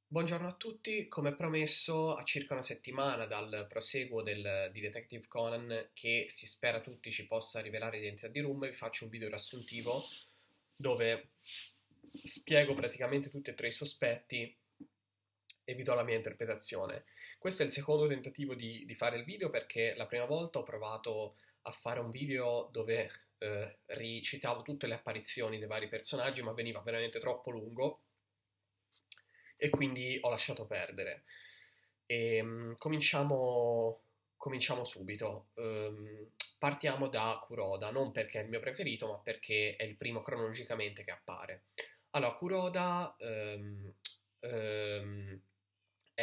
Buongiorno a tutti, come promesso, a circa una settimana dal proseguo di Detective Conan, che si spera tutti ci possa rivelare l'identità di Room, vi faccio un video riassuntivo dove spiego praticamente tutti e tre i sospetti e vi do la mia interpretazione. Questo è il secondo tentativo di fare il video perché la prima volta ho provato a fare un video dove ricitavo tutte le apparizioni dei vari personaggi, ma veniva veramente troppo lungo e quindi ho lasciato perdere. Cominciamo subito. Partiamo da Kuroda, non perché è il mio preferito, ma perché è il primo cronologicamente che appare. Allora, Kuroda è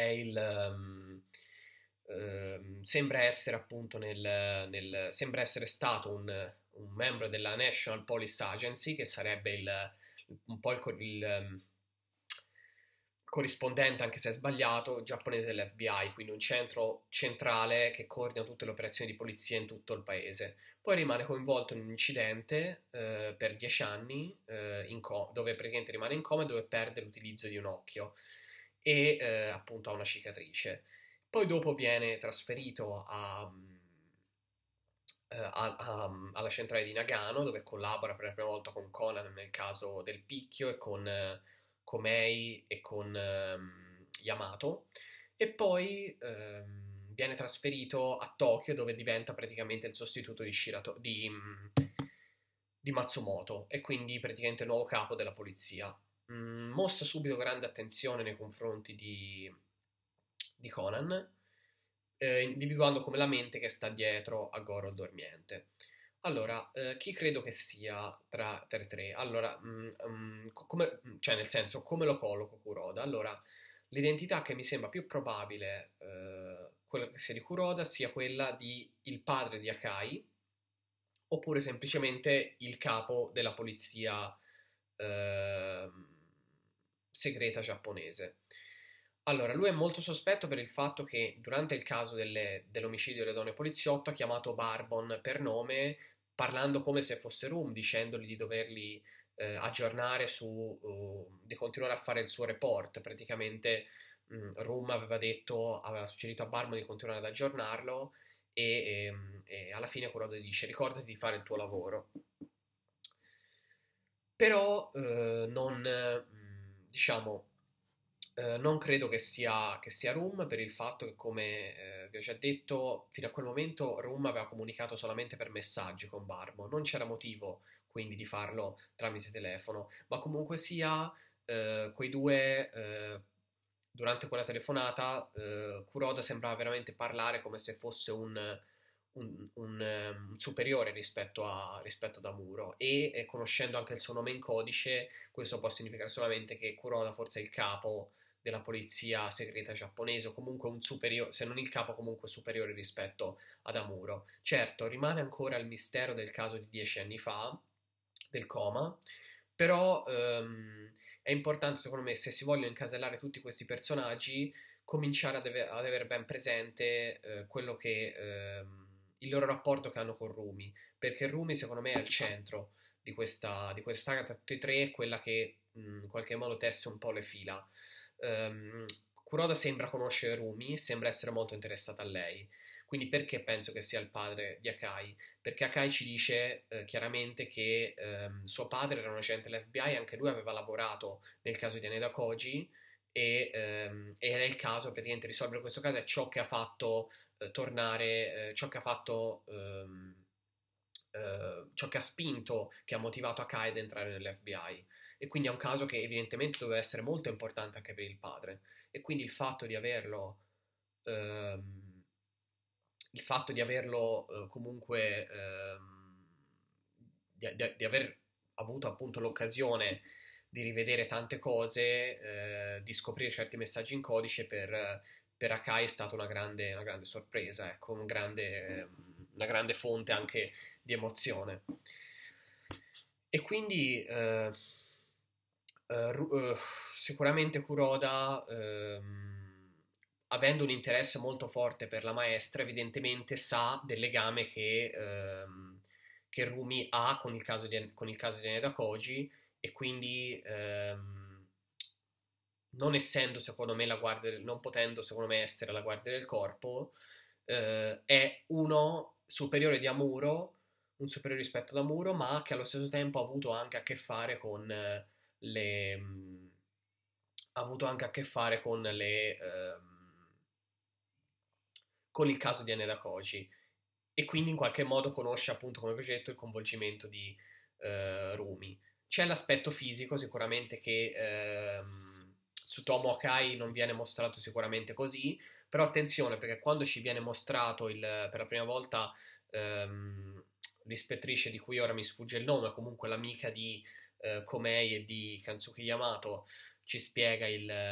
sembra essere appunto sembra essere stato un membro della National Police Agency, che sarebbe un po' il corrispondente, anche se è sbagliato, giapponese dell'FBI, quindi un centro centrale che coordina tutte le operazioni di polizia in tutto il paese. Poi rimane coinvolto in un incidente per 10 anni, dove praticamente rimane in coma e dove perde l'utilizzo di un occhio e appunto ha una cicatrice. Poi dopo viene trasferito alla centrale di Nagano, dove collabora per la prima volta con Conan nel caso del picchio e con Komei e con Yamato. E poi viene trasferito a Tokyo, dove diventa praticamente il sostituto di Matsumoto e quindi praticamente il nuovo capo della polizia. Mostra subito grande attenzione nei confronti di Conan, individuando come la mente che sta dietro a Goro il dormiente. Allora, chi credo che sia tra i tre? Allora, cioè nel senso, come lo colloco Kuroda? Allora, l'identità che mi sembra più probabile, quella che sia di Kuroda, sia quella di il padre di Akai, oppure semplicemente il capo della polizia ehm, segreta giapponese. Allora, lui è molto sospetto per il fatto che durante il caso dell'omicidio delle donne poliziotto ha chiamato Barbon per nome, parlando come se fosse Room, dicendogli di doverli aggiornare di continuare a fare il suo report. Praticamente Room aveva suggerito a Barbon di continuare ad aggiornarlo e alla fine Kuroda dice ricordati di fare il tuo lavoro. Però diciamo, non credo che sia Room per il fatto che, come vi ho già detto, fino a quel momento Room aveva comunicato solamente per messaggi con Barbo, non c'era motivo quindi di farlo tramite telefono, ma comunque sia, quei due, durante quella telefonata, Kuroda sembrava veramente parlare come se fosse un superiore rispetto ad Amuro e conoscendo anche il suo nome in codice, questo può significare solamente che Kuroda forse è il capo della polizia segreta giapponese o comunque un superiore, se non il capo comunque superiore rispetto ad Amuro. Certo, rimane ancora il mistero del caso di 10 anni fa, del coma, però è importante secondo me, se si vogliono incasellare tutti questi personaggi, cominciare ad avere ben presente quello che il loro rapporto che hanno con Rumi, perché Rumi secondo me è al centro di questa saga tra tutti e tre, è quella che in qualche modo tesse un po' le fila. Kuroda sembra conoscere Rumi, sembra essere molto interessata a lei. Quindi perché penso che sia il padre di Akai? Perché Akai ci dice chiaramente che suo padre era un agente dell'FBI e anche lui aveva lavorato nel caso di Aneda Koji e era il caso praticamente risolvere questo caso, è ciò che ha fatto ciò che ha fatto ciò che ha spinto, che ha motivato Akai ad entrare nell'FBI. E quindi è un caso che evidentemente doveva essere molto importante anche per il padre. E quindi ehm, il fatto di averlo comunque di aver avuto appunto l'occasione di rivedere tante cose, di scoprire certi messaggi in codice per Akai è stata una grande sorpresa, ecco, una grande fonte anche di emozione. E quindi sicuramente Kuroda, avendo un interesse molto forte per la maestra, evidentemente sa del legame che Rumi ha con il caso di Aneda Koji e quindi non essendo secondo me non potendo secondo me essere la guardia del corpo, è uno superiore di Amuro, un superiore rispetto ad Amuro, ma che allo stesso tempo ha avuto anche a che fare con le... ha avuto anche a che fare con il caso di Aneda Koji e quindi in qualche modo conosce appunto come progetto il coinvolgimento di Rumi. C'è l'aspetto fisico sicuramente che su Tomo Akai non viene mostrato sicuramente così, però attenzione perché quando ci viene mostrato per la prima volta l'ispettrice di cui ora mi sfugge il nome, comunque l'amica di Komei e di Kansuki Yamato, ci spiega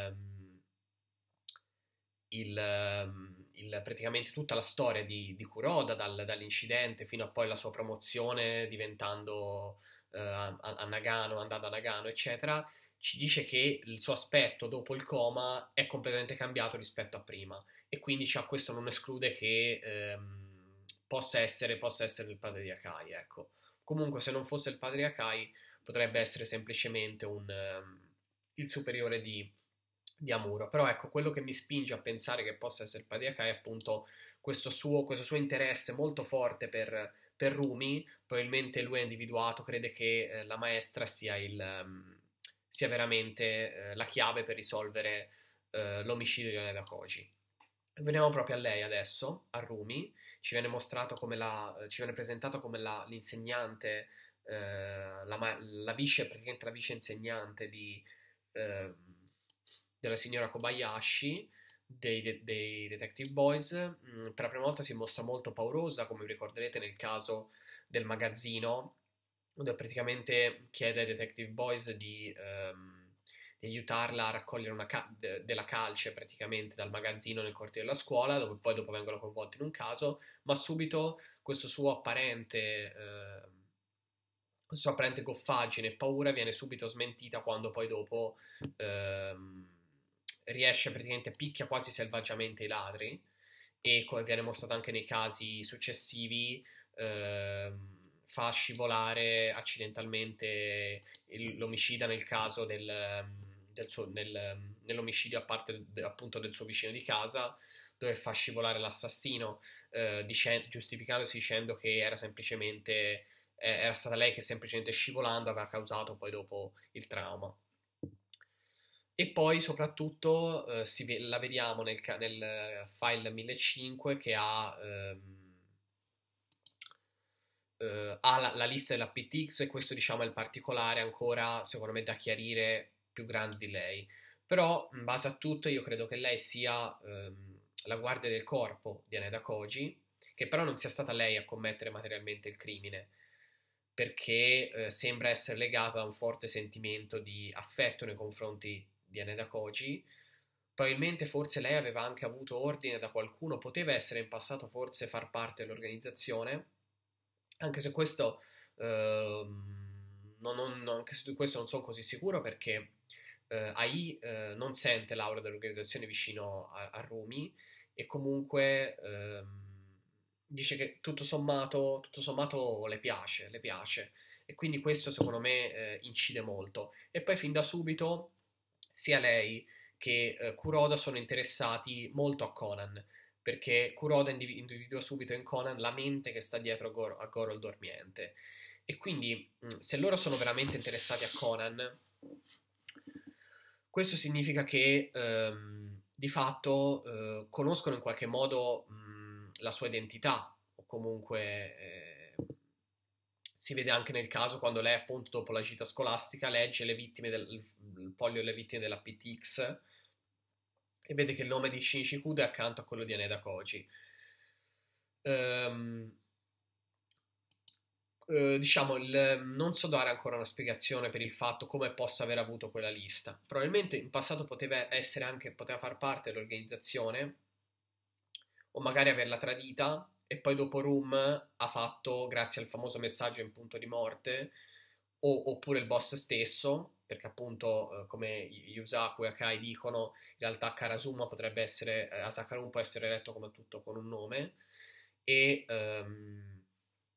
praticamente tutta la storia di Kuroda dall'incidente fino a poi la sua promozione diventando a Nagano, andando a Nagano, eccetera, ci dice che il suo aspetto dopo il coma è completamente cambiato rispetto a prima e quindi questo non esclude che possa essere il padre di Akai, ecco. Comunque se non fosse il padre di Akai potrebbe essere semplicemente il superiore di Amuro. Però ecco, quello che mi spinge a pensare che possa essere il padre di Akai è appunto questo suo interesse molto forte per Rumi. Probabilmente lui ha individuato, crede che la maestra sia veramente la chiave per risolvere l'omicidio di Haneda Koji. Veniamo proprio a lei adesso, a Rumi, ci viene presentato come l'insegnante, praticamente la vice insegnante eh, della signora Kobayashi, dei Detective Boys. Per la prima volta si mostra molto paurosa, come vi ricorderete nel caso del magazzino, dove praticamente chiede ai Detective Boys di aiutarla a raccogliere della calce praticamente dal magazzino nel cortile della scuola, dove poi dopo vengono coinvolti in un caso, ma subito questa sua apparente goffaggine e paura viene subito smentita quando poi dopo riesce praticamente, picchia quasi selvaggiamente i ladri e come viene mostrato anche nei casi successivi fa scivolare accidentalmente l'omicida nel caso nell'omicidio a parte appunto del suo vicino di casa, dove fa scivolare l'assassino giustificandosi dicendo che era stata lei che semplicemente scivolando aveva causato poi dopo il trauma. E poi soprattutto la vediamo nel file 1005 che ha la lista della PTX e questo diciamo è il particolare ancora secondo me da chiarire più grande di lei. Però in base a tutto io credo che lei sia la guardia del corpo di Haneda Koji, che però non sia stata lei a commettere materialmente il crimine, perché sembra essere legata a un forte sentimento di affetto nei confronti di Haneda Koji. Probabilmente forse lei aveva anche avuto ordine da qualcuno, poteva essere in passato forse far parte dell'organizzazione, anche se questo anche su questo non sono così sicuro perché AI non sente l'aura dell'organizzazione vicino a Rumi e comunque dice che tutto sommato le piace e quindi questo secondo me incide molto. E poi fin da subito sia lei che Kuroda sono interessati molto a Conan, perché Kuroda individua subito in Conan la mente che sta dietro a Goro il Dormiente. E quindi, se loro sono veramente interessati a Conan, questo significa che di fatto conoscono in qualche modo la sua identità, o comunque si vede anche nel caso quando lei, appunto, dopo la gita scolastica, legge il foglio delle vittime della PTX e vede che il nome di Shinichi Kudo è accanto a quello di Haneda Koji. Diciamo, non so dare ancora una spiegazione per il fatto come possa aver avuto quella lista. Probabilmente in passato poteva far parte dell'organizzazione, o magari averla tradita, e poi dopo Room ha fatto, grazie al famoso messaggio in punto di morte, oppure il boss stesso, perché appunto, come Yusaku e Akai dicono, in realtà Asakarum può essere letto come tutto con un nome, e,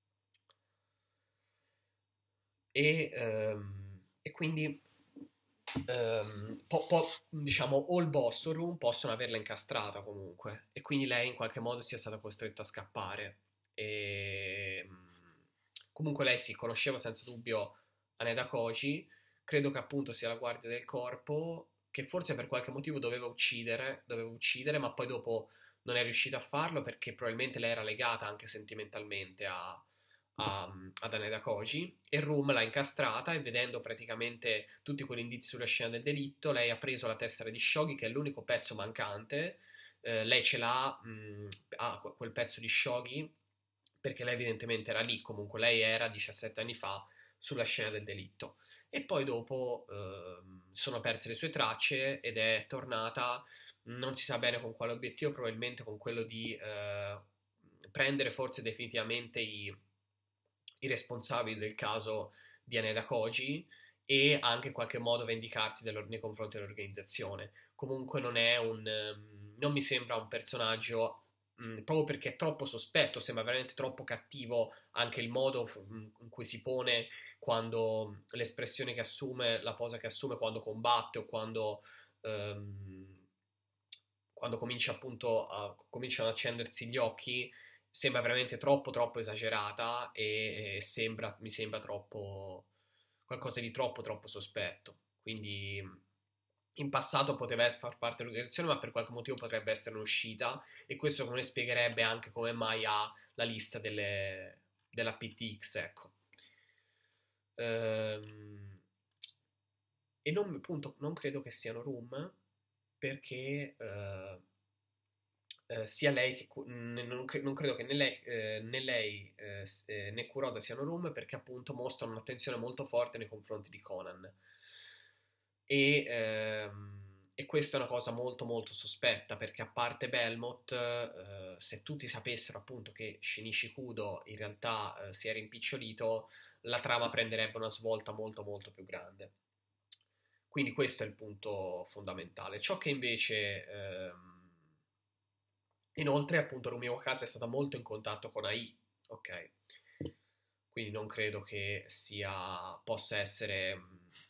e quindi diciamo, o il boss o Room possono averla incastrata comunque, e quindi lei in qualche modo sia stata costretta a scappare. E comunque lei si conosceva senza dubbio Haneda Koji, credo che appunto sia la guardia del corpo, che forse per qualche motivo doveva uccidere, ma poi dopo non è riuscita a farlo perché probabilmente lei era legata anche sentimentalmente ad Haneda Koji, e Room l'ha incastrata, e vedendo praticamente tutti quegli indizi sulla scena del delitto, lei ha preso la tessera di Shogi, che è l'unico pezzo mancante. Lei ce l'ha, ha quel pezzo di Shogi, perché lei evidentemente era lì, comunque lei era 17 anni fa sulla scena del delitto. E poi dopo sono perse le sue tracce ed è tornata, non si sa bene con quale obiettivo, probabilmente con quello di prendere forse definitivamente i responsabili del caso di Haneda Koji, e anche in qualche modo vendicarsi nei confronti dell'organizzazione. Comunque non mi sembra un personaggio, proprio perché è troppo sospetto, sembra veramente troppo cattivo anche il modo in cui si pone, quando l'espressione che assume, la posa che assume quando combatte, o ehm, quando comincia appunto cominciano ad accendersi gli occhi, sembra veramente troppo troppo esagerata, e mi sembra troppo qualcosa di troppo sospetto. Quindi in passato poteva far parte dell'organizzazione, ma per qualche motivo potrebbe essere uscita, e questo come spiegherebbe anche come mai ha la lista della PTX, ecco. Ehm, e non, appunto, non credo che siano Room, perché sia lei che non credo che né lei né Kuroda siano Room, perché appunto mostrano un'attenzione molto forte nei confronti di Conan. E questa è una cosa molto sospetta, perché a parte Belmont, se tutti sapessero appunto che Shinichi Kudo in realtà si era impicciolito, la trama prenderebbe una svolta molto più grande. Quindi questo è il punto fondamentale. Ciò che invece, inoltre, appunto, Rumiko Kasa è stata molto in contatto con AI, ok? Quindi non credo che possa essere,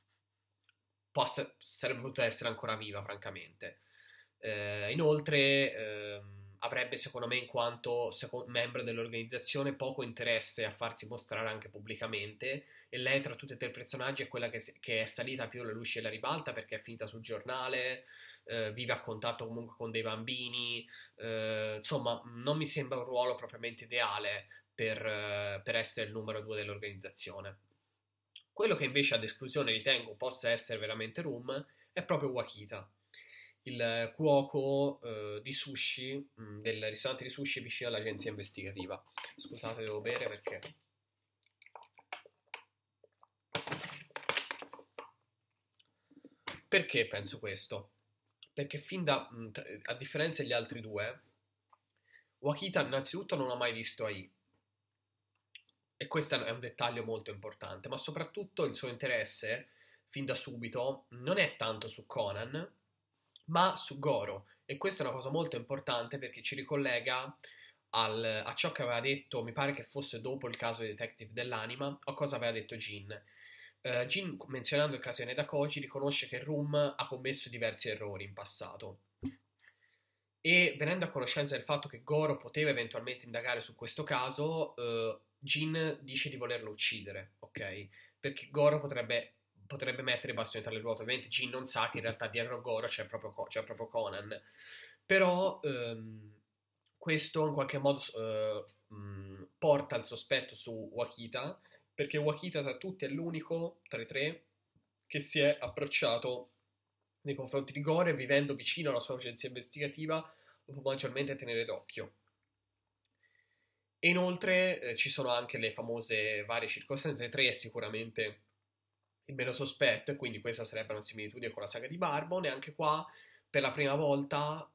sarebbe potuta essere ancora viva, francamente. Inoltre, avrebbe, secondo me, in quanto membro dell'organizzazione, poco interesse a farsi mostrare anche pubblicamente, e lei tra tutti e tre i personaggi è quella che è salita più alla luce e alla ribalta, perché è finita sul giornale, vive a contatto comunque con dei bambini, insomma non mi sembra un ruolo propriamente ideale per essere il numero 2 dell'organizzazione. Quello che invece ad esclusione ritengo possa essere veramente Room è proprio Wakita, il cuoco di sushi, del ristorante di sushi vicino all'agenzia investigativa. Scusate, devo bere perché... Perché penso questo? Perché a differenza degli altri due, Wakita innanzitutto non ha mai visto AI, e questo è un dettaglio molto importante, ma soprattutto il suo interesse, fin da subito, non è tanto su Conan, ma su Goro. E questa è una cosa molto importante, perché ci ricollega a ciò che aveva detto, mi pare che fosse dopo il caso di Detective dell'Anima, o cosa aveva detto Jin. Jin, menzionando il caso di Haneda Koji, riconosce che Room ha commesso diversi errori in passato. E venendo a conoscenza del fatto che Goro poteva eventualmente indagare su questo caso, Jin dice di volerlo uccidere, ok? Perché Goro potrebbe mettere i bastoni tra le ruote. Ovviamente Jin non sa che in realtà dietro Goro c'è proprio Conan. Però questo in qualche modo porta il sospetto su Wakita, perché Wakita tra tutti è l'unico tra i tre che si è approcciato nei confronti di Gore, e vivendo vicino alla sua agenzia investigativa lo può maggiormente tenere d'occhio. E inoltre ci sono anche le famose varie circostanze. 3 è sicuramente il meno sospetto, e quindi questa sarebbe una similitudine con la saga di Barbon. E anche qua, per la prima volta,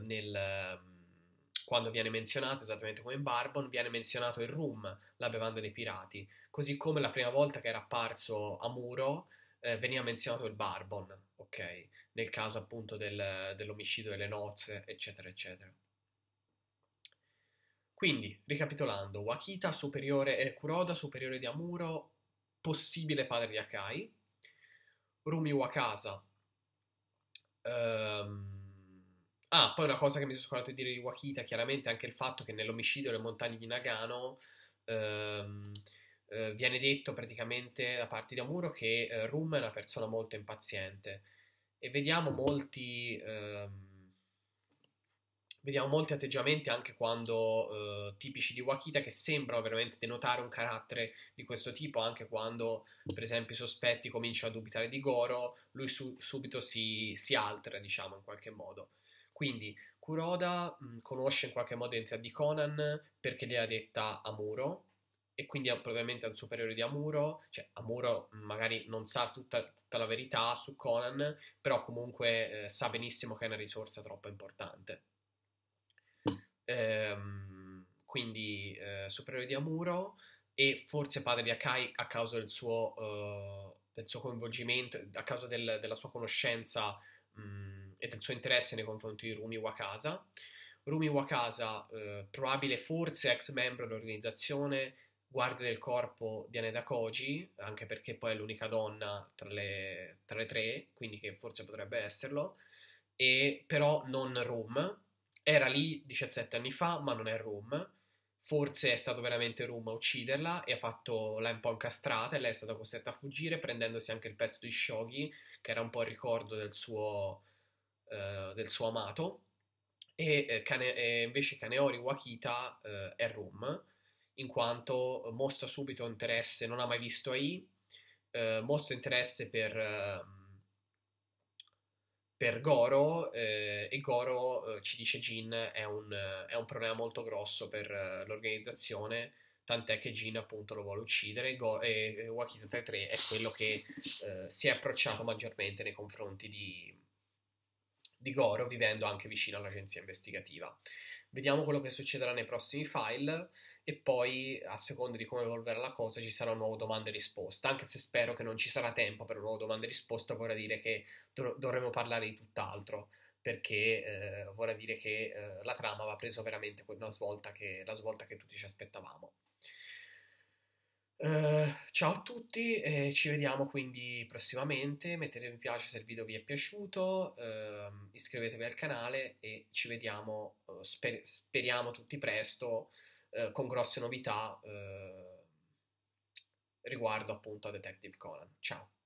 quando viene menzionato, esattamente come in Barbon, viene menzionato il rum, la bevanda dei pirati, così come la prima volta che era apparso Amuro veniva menzionato il Barbon, ok? Nel caso appunto dell'omicidio delle nozze, eccetera, eccetera. Quindi, ricapitolando, Wakita superiore e Kuroda superiore di Amuro, possibile padre di Akai. Rumi Wakasa. Ehm, poi una cosa che mi sono scordato di dire di Wakita, chiaramente anche il fatto che nell'omicidio delle montagne di Nagano ehm, viene detto praticamente da parte di Amuro che Rum è una persona molto impaziente e vediamo molti atteggiamenti anche quando tipici di Wakita che sembrano veramente denotare un carattere di questo tipo, anche quando per esempio i sospetti cominciano a dubitare di Goro, lui subito si altera, diciamo, in qualche modo. Quindi Kuroda conosce in qualche modo l'identità di Conan perché gliel'ha detta Amuro e quindi probabilmente è un superiore di Amuro, cioè Amuro magari non sa tutta la verità su Conan, però comunque sa benissimo che è una risorsa troppo importante. Quindi superiore di Amuro e forse padre di Akai a causa del suo coinvolgimento, a causa della sua conoscenza e del suo interesse nei confronti di Rumi Wakasa. Rumi Wakasa, probabile forse ex membro dell'organizzazione, guardia del corpo di Haneda Koji, anche perché poi è l'unica donna tra le tre, quindi che forse potrebbe esserlo, e però non Rum. Era lì 17 anni fa, ma non è Rum. Forse è stato veramente Rum a ucciderla e l'ha un po' incastrata e lei è stata costretta a fuggire, prendendosi anche il pezzo di Shogi, che era un po' il ricordo del suo amato. E invece Kaneori Wakita è Rum, in quanto mostra subito interesse, non ha mai visto AI, mostra interesse per Goro e Goro, ci dice Jin, è un problema molto grosso per l'organizzazione, tant'è che Jin appunto lo vuole uccidere e Wakita 33 è quello che si è approcciato maggiormente nei confronti di Goro, vivendo anche vicino all'agenzia investigativa. Vediamo quello che succederà nei prossimi file e poi, a seconda di come evolverà la cosa, ci sarà un nuovo domanda e risposta. Anche se spero che non ci sarà tempo per un nuovo domanda e risposta, vorrà dire che dovremo parlare di tutt'altro. Perché vorrà dire che la trama va preso veramente la svolta che tutti ci aspettavamo. Ciao a tutti e ci vediamo quindi prossimamente. Mettete mi piace se il video vi è piaciuto, iscrivetevi al canale e ci vediamo, speriamo tutti presto, con grosse novità riguardo appunto a Detective Conan. Ciao!